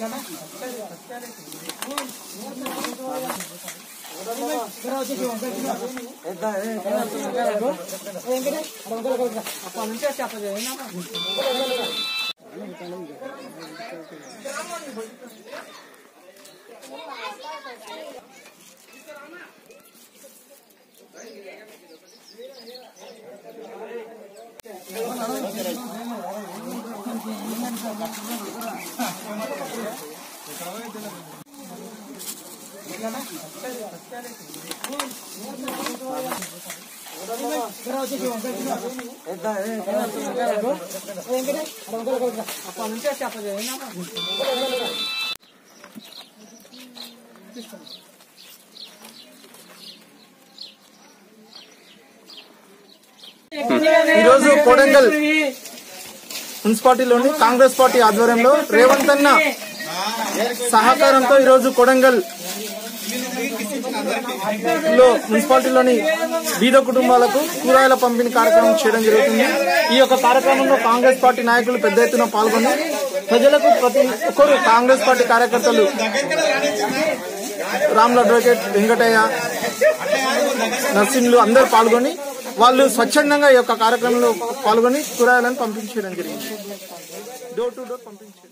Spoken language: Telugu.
कोडंगल మున్సిపాలిటీలోని కాంగ్రెస్ పార్టీ ఆధ్వర్యంలో రేవంత్ అన్న సహకారంతో ఈరోజు కొడంగల్ లో మున్సిపాలిటీలోని బీద కుటుంబాలకు కూరగాయల పంపిణీ కార్యక్రమం చేయడం జరుగుతుంది। ఈ యొక్క కార్యక్రమంలో కాంగ్రెస్ పార్టీ నాయకులు పెద్ద ఎత్తున పాల్గొని ప్రజలకు ప్రతి ఒక్కరు కాంగ్రెస్ పార్టీ కార్యకర్తలు రామ్ల అడ్వకేట్ వెంకటయ్య నర్సింగ్లు అందరూ పాల్గొని వాళ్ళు స్వచ్ఛందంగా ఈ యొక్క కార్యక్రమంలో పాల్గొని కూరగాయలను పంపించడం జరిగింది। డోర్ టు డోర్ పంపించారు।